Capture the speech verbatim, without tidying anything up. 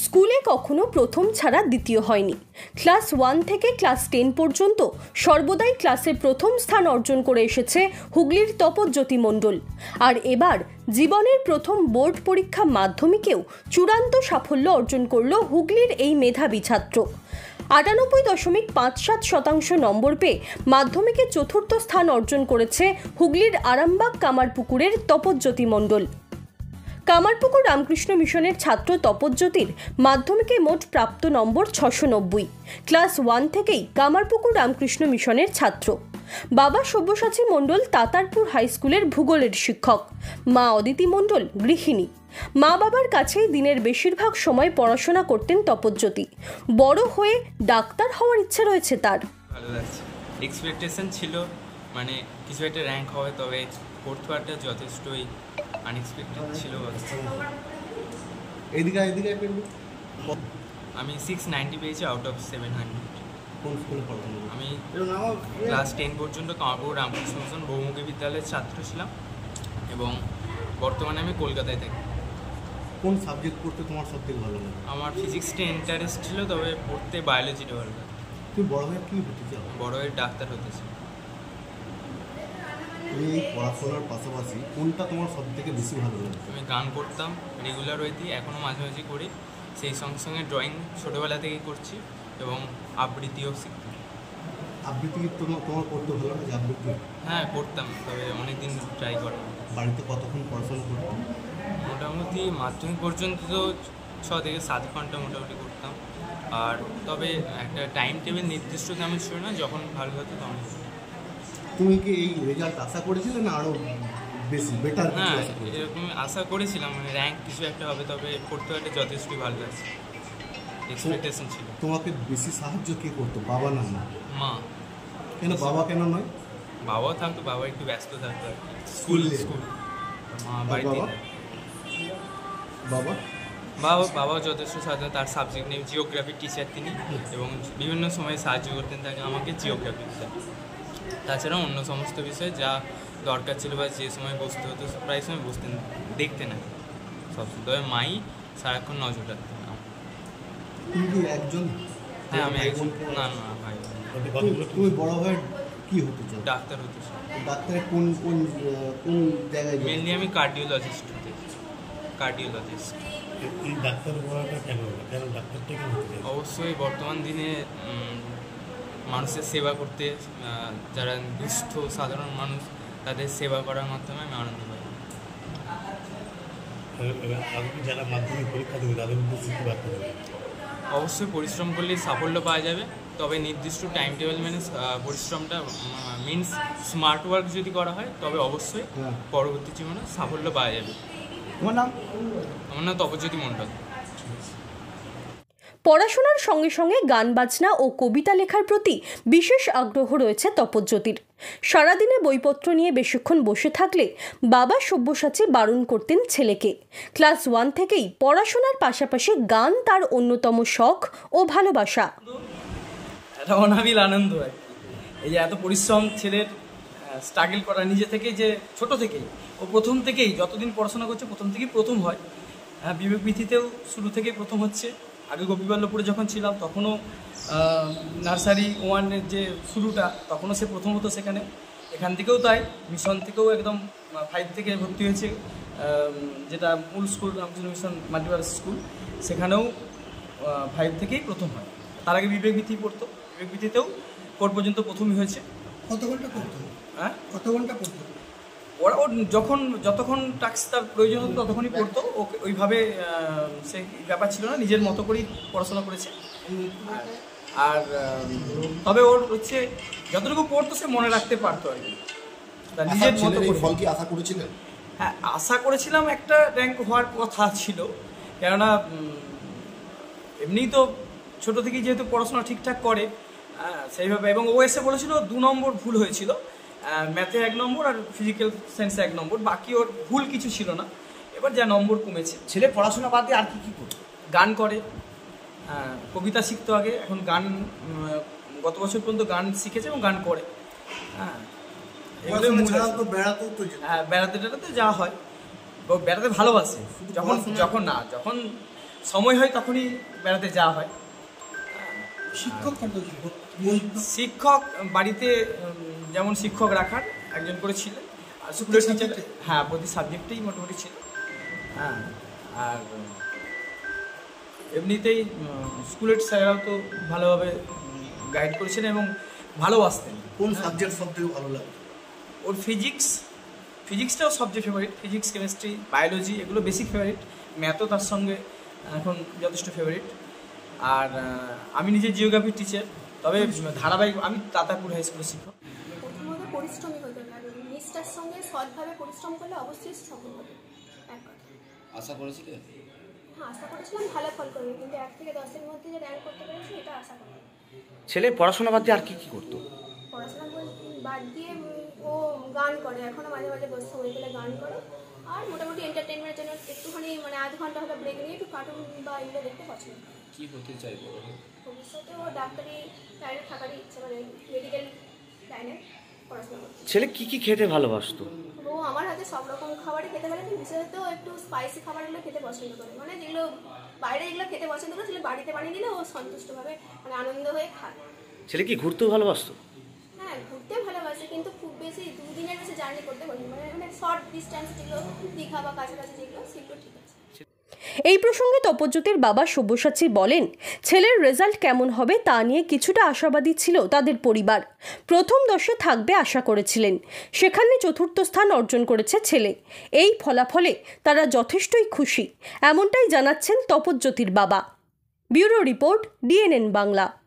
স্কুলে কখনো প্রথম ছাড়া দ্বিতীয় হয়নি। ক্লাস ওয়ান থেকে ক্লাস টেন পর্যন্ত সর্বদাই ক্লাসে প্রথম স্থান অর্জন করে এসেছে হুগলির তপজ্যোতি মণ্ডল। আর এবার জীবনের প্রথম বোর্ড পরীক্ষা মাধ্যমিকেও চূড়ান্ত সাফল্য অর্জন করল হুগলির এই মেধাবী ছাত্র। আটানব্বই দশমিক পাঁচ সাত শতাংশ নম্বর পেয়ে মাধ্যমিকে চতুর্থ স্থান অর্জন করেছে হুগলির আরামবাগ কামারপুকুরের তপজ্যোতি মণ্ডল। কামারপুকুর রামকৃষ্ণ মিশনের ছাত্র তপজ্যোতির মাধ্যমিকে মোট প্রাপ্ত নম্বর ছশো নব্বই। ক্লাস ওয়ান থেকেই কামারপুকুর রামকৃষ্ণ মিশনের ছাত্র। বাবা সব্যসাচী মণ্ডল তাতারপুর হাই স্কুলের ভূগোলের শিক্ষক, মা অদিতি মণ্ডল গৃহিণী। মা বাবার কাছেই দিনের বেশিরভাগ সময় পড়াশোনা করতেন তপজ্যোতি। বড় হয়ে ডাক্তার হওয়ার ইচ্ছে রয়েছে তার। ভালো লাগছে, এক্সপেকটেশন ছিল মানে কিছু একটা র্যাঙ্ক হবে, তবে ফোর্থ পার্টটা যথেষ্টই আনএক্সপেক্টেড ছিল। এদিকে এদিকে আমি সিক্স নাইনটি পেয়েছি আউট অফ সেভেন হান্ড্রেড। কোন স্কুলে পড়াশোনা? আমি ক্লাস টেন পর্যন্ত কামারপুকুর রামকৃষ্ণ মিশন বহুমুখী বিদ্যালয়ের ছাত্র ছিলাম এবং বর্তমানে আমি কলকাতায় থাকি। কোন সাবজেক্ট পড়তে তোমার সবথেকে ভালো লাগে? আমার ফিজিক্সটা ইন্টারেস্ট ছিল, তবে পড়তে বায়োলজিটা ভালো লাগে। তুমি বড় হয়ে কী হতে চাও? বড় হয়ে ডাক্তার হতে চাই। তুমি এই পড়াশোনার পাশাপাশি কোনটা তোমার সবথেকে বেশি ভালো লাগে? আমি গান করতাম রেগুলার ওয়েতেই, এখনও মাঝে মাঝে করি। সেই সঙ্গে সঙ্গে ড্রয়িং ছোটোবেলা থেকেই করছি এবং আবৃত্তিও শিখতাম। আবৃত্তি কি তোমার তোমার করতে ভালো লাগে? আবৃত্তি হ্যাঁ করতাম, তবে অনেক দিন ট্রাই করা। বাড়িতে কতক্ষণ পড়াশোনা করতাম? মোটামুটি মাধ্যমিক পর্যন্ত তো ছ থেকে সাত ঘন্টা মোটামুটি করতাম। আর তবে একটা টাইম টেবিল নির্দিষ্ট তেমন ছিল না, যখন ভালো হতো তখন। তুমি কি এই রেজাল্ট আশা করেছিলে না আরও বেশি বেটার? না, এরকম আশা করেছিলাম মানে র্যাঙ্ক কিছু একটা হবে, তবে পড়তে পারলে যথেষ্টই ভালো লাগছে, এক্সপেকটেশন ছিল। তোমাকে বেশি সাহায্য কে করতো, বাবা না মা? মা। কেন বাবা কেন নয়? বাবাও থাকতো, বাবা একটু ব্যস্ত থাকতো স্কুল স্কুল মা বাড়িতে। বাবা বাবা বাবাও যথেষ্ট সাহায্য, তার সাবজেক্ট নিয়ে জিওগ্রাফির টিচার তিনি, এবং বিভিন্ন সময় সাহায্য করতেন তাকে, আমাকে জিওগ্রাফি টিচার। তাছাড়াও অন্য সমস্ত বিষয়ে যা দরকার ছিল বা যে সময় বসতে হতো প্রায় সময় বসতেন, দেখতে না সবসময়, তবে মাই সারাক্ষণ নজর রাখতেন। তুমি কি একজন? হ্যাঁ আমি একজন। না না ভাই। তুমি বড় হয়ে কি হতে চাও? ডাক্তার হতে চাই। ডাক্তারের কোন কোন কোন জায়গায়? মেনলি আমি কার্ডিওলজিস্ট হতে চাই। কার্ডিওলজিস্ট। এই ডাক্তার হওয়াটা কেন কেন ডাক্তারটা কেন? অবশ্যই বর্তমান দিনে মানুষের সেবা করতে, যারা দুস্থ সাধারণ মানুষ তাদের সেবা করার মাধ্যমে আমি আনন্দ পাই। যারা মাধ্যমিক পরীক্ষা দেবে তাদের উদ্দেশ্যে কি বার্তা দেবে? অবশ্যই পরিশ্রম করলেই সাফল্য পাওয়া যাবে, তবে নির্দিষ্ট টাইম টেবিল মেনে পরিশ্রমটা মিনস স্মার্ট ওয়ার্ক যদি করা হয় তবে অবশ্যই পরবর্তী জীবনে সাফল্য পাওয়া যাবে। তোমার নাম? আমার নাম তপজ্যোতি মণ্ডল। পড়াশোনার সঙ্গে সঙ্গে গান বাজনা ও কবিতা লেখার প্রতি বিশেষ আগ্রহ রয়েছে তপজ্যোতির। সারাদিনে বইপত্র নিয়ে বেশিক্ষণ বসে থাকলে বাবা সব্যসাচী বারণ করতেন ছেলেকে। ক্লাস ওয়ান থেকেই পড়াশোনার পাশাপাশি গান তার অন্যতম শখ ও ভালোবাসা। এটা অনাবিল আনন্দ আর কি, এই যে এত পরিশ্রম ছেলের, স্ট্রাগল করা নিজে থেকে, যে ছোট থেকেই ও প্রথম থেকেই যতদিন পড়াশোনা করছে প্রথম থেকেই প্রথম হয়। হ্যাঁ, বিবেক বিথিতেও শুরু থেকেই প্রথম হচ্ছে। আগে গোপীবল্লভপুরে যখন ছিলাম তখনও নার্সারি ওয়ানের যে শুরুটা তখনও সে প্রথম হতো সেখানে। এখান থেকেও তাই, মিশন থেকেও একদম ফাইভ থেকে ভর্তি হয়েছে, যেটা মূল school Ramakrishna mission multipurpose school, সেখানেও ফাইভ থেকেই প্রথম হয়। তার আগে বিবেক বিথি পড়তো, বিবেক বিথিতেও ফোর পর্যন্ত প্রথমই হয়েছে। কত ঘন্টা পড়তো? হ্যাঁ, কত ঘন্টা পড়তো? ওরা ওর যখন যতক্ষণ টাস্ক তার প্রয়োজন হতো ততক্ষণই পড়তো। ওকে ওইভাবে সে ব্যাপার ছিল না, নিজের মতো করেই পড়াশোনা করেছে। আর তবে ওর হচ্ছে যতটুকু পড়তো সে মনে রাখতে পারতো আর কি, তার নিজের মতো করে। ফল কি আশা করেছিলেন? হ্যাঁ, আশা করেছিলাম একটা র্যাঙ্ক হওয়ার কথা ছিল, কেননা এমনিই তো ছোটো থেকেই যেহেতু পড়াশোনা ঠিকঠাক করে সেইভাবে। এবং ও এসে বলেছিল দু নম্বর ভুল হয়েছিল, ম্যাথে এক নম্বর আর ফিজিক্যাল সায়েন্সে এক নম্বর, বাকি ওর ভুল কিছু ছিল না। এবার যা নম্বর কমেছে। ছেলে পড়াশোনা বাদ দিয়ে আর কি কী করতো? গান করে, কবিতা শিখতো আগে, এখন গান গত বছর পর্যন্ত গান শিখেছে এবং গান করে। হ্যাঁ, হ্যাঁ বেড়াতে টেড়াতে যাওয়া হয়, বেড়াতে ভালোবাসে। যখন যখন না যখন সময় হয় তখনই বেড়াতে যাওয়া হয়। শিক্ষক কত ছিল? শিক্ষক বাড়িতে উম, যেমন শিক্ষক রাখার একজন করে ছিলেন, আর স্কুলের টিচার, হ্যাঁ প্রতি সাবজেক্টেই মোটামুটি ছিল। হ্যাঁ, আর উম, এমনিতেই উম, স্কুলের স্যারেরাও তো ভালোভাবে গাইড করেছেন এবং ভালোবাসতেন। কোন সাবজেক্ট সব থেকে ভালো লাগে? ওর ফিজিক্স ফিজিক্সটাও সবচেয়ে ফেভারিট, ফিজিক্স কেমিস্ট্রি বায়োলজি এগুলো বেসিক ফেভারিট, ম্যাথও তার সঙ্গে এখন যথেষ্ট ফেভারিট। আর আহ, আমি নিজে জিওগ্রাফির টিচার, তবে ধারাবাহিক আমি তাতাপুর হাই স্কুলের শিক্ষক। প্রথমত পরিশ্রমী হতে হবে, নিষ্ঠার সঙ্গে সৎভাবে পরিশ্রম করলে অবশ্যই সফল হবে। এক কথা আশা করেছিলে? হ্যাঁ, আশা করেছিলাম ভালো ফল করবে, কিন্তু এক থেকে দশের মধ্যে যে র্যাঙ্ক করতে পেরেছি এটা আশা করি। ছেলে পড়াশোনা বাদ দিয়ে আর কি কি করতো? পড়াশোনা বল- বাদ দিয়ে উম, ও গান করে, এখনও মাঝে মাঝে বসে সময় পেলে গান করে। আর মোটামুটি এন্টারটেনমেন্টের জন্য একটুখানি মানে আধ ঘন্টা হলো ব্রেক নিয়ে একটু কার্টুন বা এগুলো দেখতে পছন্দ করে। কি হতে চাইবো? ভবিষ্যতে ও ডাক্তারি লাইনে থাকারই ইচ্ছে, মানে মেডিকেল লাইনে পড়াশোনা করছে। ছেলে কি কি খেতে ভালোবাসতো? ও আমার হাতে সব রকম খাবারই খেতে পারে, কিন্তু বিশেষত একটু স্পাইসি খাবারগুলো খেতে পছন্দ করে, মানে যেগুলো বাইরে যেগুলো খেতে পছন্দ করে সেগুলো বাড়িতে বানিয়ে দিলে ও সন্তুষ্টভাবে মানে আনন্দ হয়ে খায়। ছেলে কি ঘুরতেও ভালোবাসতো? হ্যাঁ, ঘুরতে ভালোবাসে, কিন্তু খুব বেশি দুদিনের বেশি জার্নি করতে পারি, মানে মানে শর্ট ডিস্টেন্স যেগুলো দীঘা বা কাছাকাছি যেগুলো সেগুলো ঠিক আছে। এই প্রসঙ্গে তপজ্যোতির বাবা সব্যসাচী বলেন, ছেলের রেজাল্ট কেমন হবে তা নিয়ে কিছুটা আশাবাদী ছিল তাদের পরিবার। প্রথম দশে থাকবে আশা করেছিলেন, সেখানে চতুর্থ স্থান অর্জন করেছে ছেলে। এই ফলাফলে তারা যথেষ্টই খুশি, এমনটাই জানাচ্ছেন তপজ্যোতির বাবা। Bureau report, DNN Bangla.